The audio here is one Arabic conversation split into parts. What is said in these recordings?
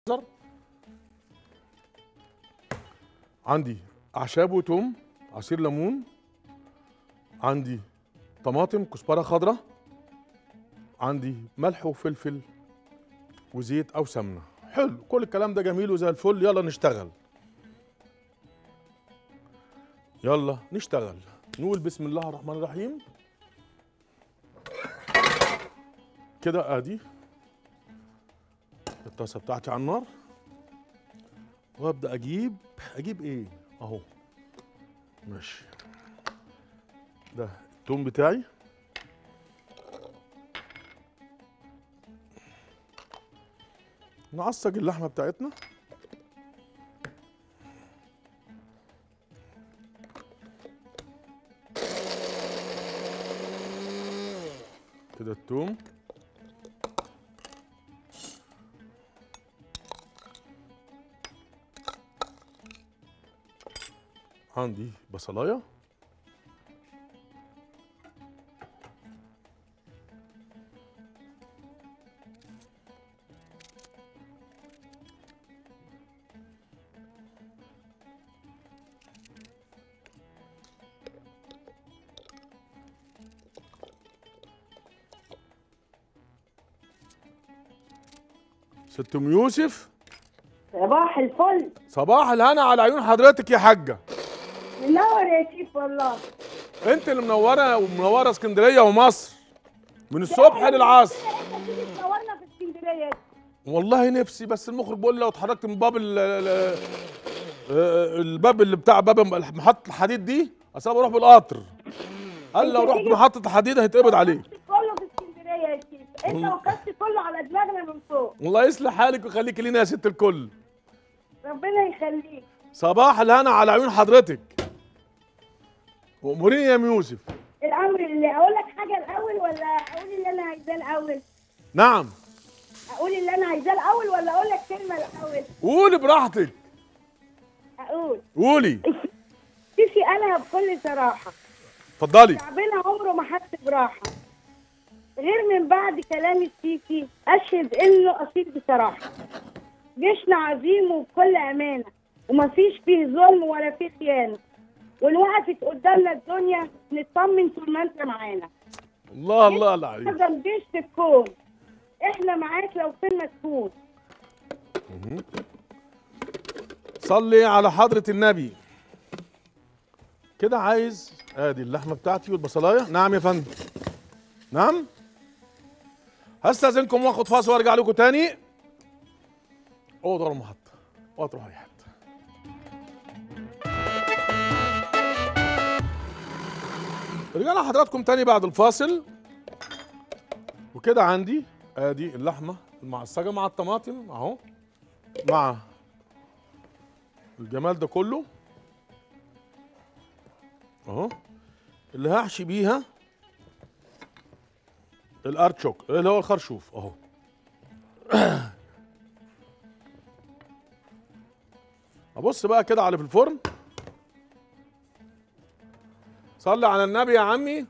عندي اعشاب وتوم، عصير ليمون، عندي طماطم، كزبره خضراء، عندي ملح وفلفل وزيت او سمنه. حلو، كل الكلام ده جميل وزي الفل. يلا نشتغل، يلا نشتغل. نقول بسم الله الرحمن الرحيم. كده ادي الطاسه بتاعتي على النار، وابدا اجيب ايه اهو. ماشي، ده التوم بتاعي، نعصج اللحمه بتاعتنا كده. التوم عندي بصلايه، ست ام يوسف. صباح الفل. صباح الهنا على عيون حضرتك يا حاجه. منور يا شيف والله. انت اللي منوره ومنوره اسكندريه ومصر من الصبح للعصر. انت تيجي تصورنا في اسكندريه. والله نفسي، بس المخرج بيقول لي لو اتحركت من باب الباب اللي بتاع باب محطه الحديد دي اصل بروح بالقطر. قال لو رحت محطه الحديد هيتقبض عليك. كله في اسكندريه يا شيف، انت وكشت كله على دماغنا من فوق. الله يصلح حالك ويخليك لينا يا ست الكل. ربنا يخليك. صباح الهنا على عيون حضرتك. واموريني يا ام يوسف. الامر اللي اقول لك حاجه الاول ولا اقول اللي انا عايزاه الاول؟ نعم. اقول اللي انا عايزاه الاول ولا اقول لك كلمه الاول؟ قولي براحتك. اقول. قولي. شوفي انا بكل صراحه. اتفضلي. شعبنا عمره ما حس براحه غير من بعد كلام السيسي. اشهد انه اصيل بصراحه. جيشنا عظيم وبكل امانه، ومفيش فيه ظلم ولا فيه خيانه، والوقفت قدامنا الدنيا نطمن طول ما انت معانا. الله الله الله عليك. اعظم جيش في الكون، احنا معاك لو فين ما تكون. صلي على حضرة النبي. كده عايز ادي اللحمه بتاعتي والبصلايه. نعم يا فندم. نعم. هستاذنكم واخد فاصل وارجع لكم تاني. اوضه المحطه وتروح اي حته. رجعنا لحضراتكم تاني بعد الفاصل. وكده عندي ادي اللحمه المعصجه مع الطماطم اهو، مع الجمال ده كله اهو، اللي هحشي بيها الارتشوك اللي هو الخرشوف اهو. ابص بقى كده على في الفرن. صلي على النبي يا عمي.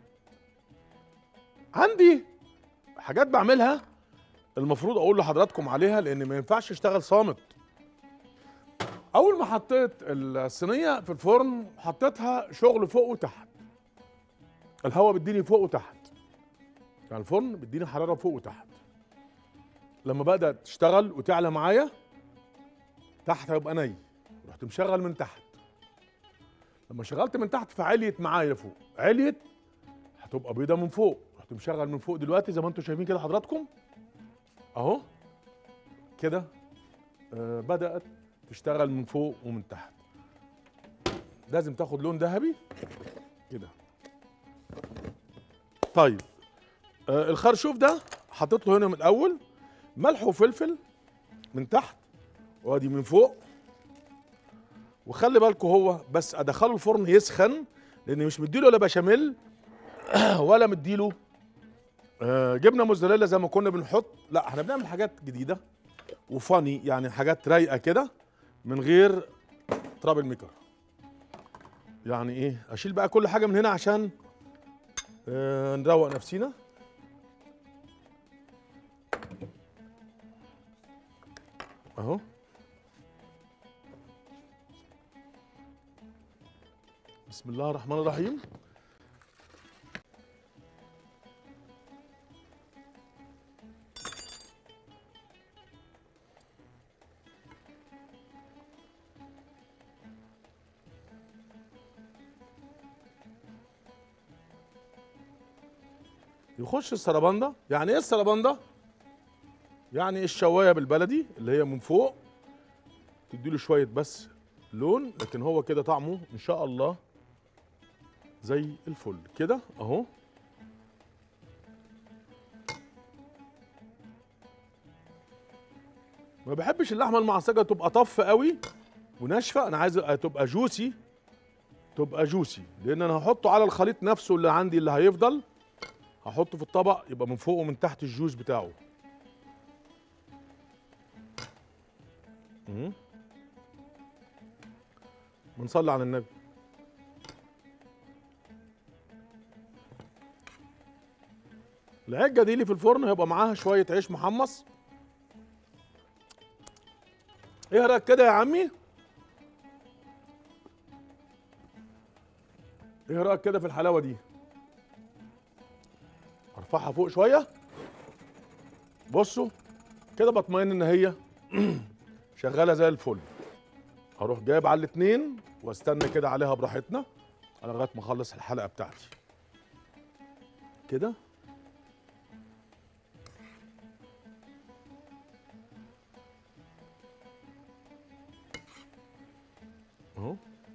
عندي حاجات بعملها المفروض اقول لحضراتكم عليها لان ما ينفعش اشتغل صامت. اول ما حطيت الصينيه في الفرن حطيتها شغل فوق وتحت. الهواء بيديني فوق وتحت، يعني الفرن بيديني حراره فوق وتحت. لما بدات تشتغل وتعلى معايا تحت هيبقى ني، رحت مشغل من تحت. لما شغلت من تحت فعليت معايا لفوق، عليت هتبقى بيضه من فوق، رحت مشغل من فوق. دلوقتي زي ما انتم شايفين كده حضراتكم اهو كده بدات تشتغل من فوق ومن تحت. لازم تاخد لون ذهبي كده. طيب الخرشوف ده حطيت له هنا من الاول ملح وفلفل من تحت وادي من فوق. وخلي بالكم هو بس ادخله الفرن يسخن لان مش مديله ولا بشاميل ولا مديله جبنه موزاريلا زي ما كنا بنحط. لا، احنا بنعمل حاجات جديده وفاني، يعني حاجات رايقه كده من غير ترابل ميكر. يعني ايه، اشيل بقى كل حاجه من هنا عشان نروق نفسينا. اهو. بسم الله الرحمن الرحيم. يخش السربنده. يعني ايه السربنده؟ يعني الشوايه بالبلدي اللي هي من فوق تديله شويه بس لون، لكن هو كده طعمه ان شاء الله زي الفل كده اهو. ما بحبش اللحمه المعصجه تبقى طف قوي وناشفه، انا عايز تبقى جوسي، تبقى جوسي، لان انا هحطه على الخليط نفسه اللي عندي اللي هيفضل، هحطه في الطبق يبقى من فوق ومن تحت الجوز بتاعه. بنصلي على النبي. العجه دي اللي في الفرن هيبقى معاها شويه عيش محمص. ايه رايك كده يا عمي؟ ايه رايك كده في الحلاوه دي؟ ارفعها فوق شويه. بصوا كده بطمئن ان هي شغاله زي الفل. هروح جايب على الاتنين واستنى كده عليها براحتنا لغايه ما اخلص الحلقه بتاعتي كده. اهو.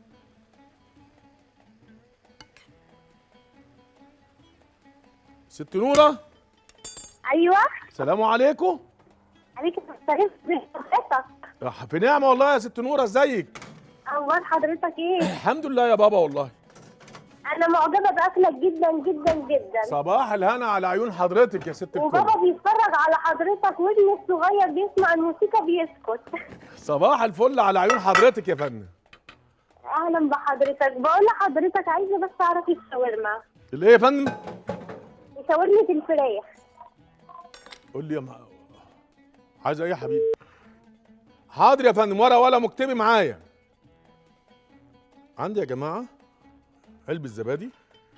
ست نوره. ايوه. السلام عليكم. عليك السلام. حضرتك في نعمه والله يا ست نوره، ازيك؟ اخبار حضرتك ايه؟ الحمد لله يا بابا والله. انا معجبه باكلك جدا جدا جدا. صباح الهنا على عيون حضرتك يا ست الكل. وبابا بيتفرج على حضرتك وابني الصغير بيسمع الموسيقى بيسكت. صباح الفل على عيون حضرتك يا فندم. اهلا بحضرتك. بقول لحضرتك عايزه بس اعرف الشاورما. الايه يا فندم؟ شاورمه الفراخ. قول لي يا عايز ايه يا حبيبي؟ حاضر يا فندم، ورقه ولا مكتبي معايا. عندي يا جماعه علبه زبادي،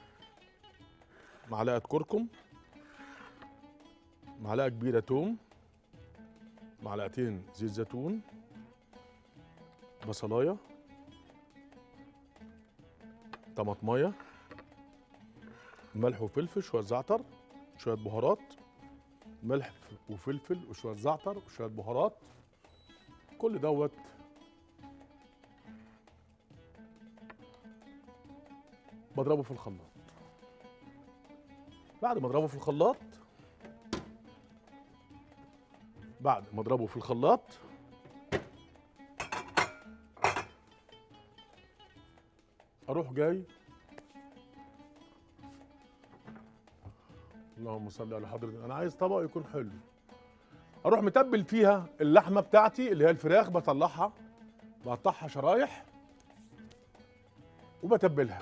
معلقه كركم، معلقه كبيره توم، معلقتين زيت زيتون، بصلايه، طماطمايه، ملح وفلفل، شويه زعتر، شويه بهارات، ملح وفلفل وشويه زعتر وشويه بهارات، كل دوت بضربه في الخلاط. بعد ما اضربه في الخلاط اروح جاي، اللهم صل على حضرتك، انا عايز طبق يكون حلو. اروح متبل فيها اللحمه بتاعتي اللي هي الفراخ، بطلعها بقطعها شرايح وبتبلها.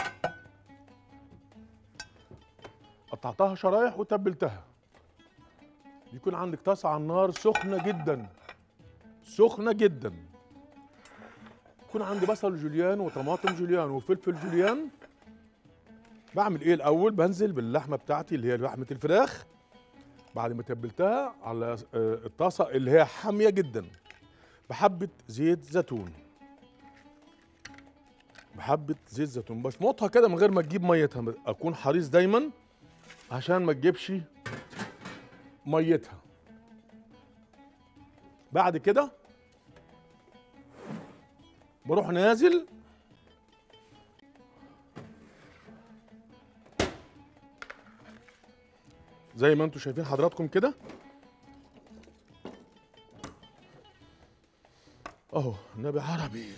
قطعتها شرايح وتبلتها. يكون عندك طاسه على النار سخنه جدا، سخنه جدا. يكون عندي بصل جوليان وطماطم جوليان وفلفل جوليان. بعمل ايه الاول؟ بنزل باللحمه بتاعتي اللي هي لحمه الفراخ بعد ما تبلتها على الطاسه اللي هي حاميه جدا، بحبه زيت زيتون، بشمطها كده من غير ما تجيب ميتها. اكون حريص دايما عشان ما تجيبش ميتها. بعد كده بروح نازل زي ما انتم شايفين حضراتكم كده اهو. النبي عربي.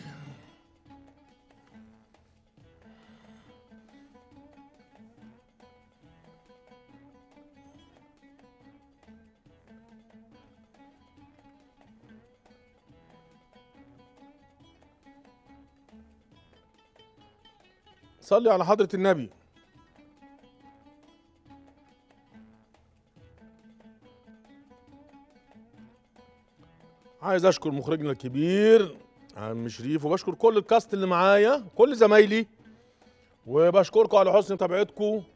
صلي على حضرة النبي. عايز اشكر مخرجنا الكبير عم شريف، وبشكر كل الكاست اللي معايا، كل زمايلي، وبشكركم على حسن متابعتكم.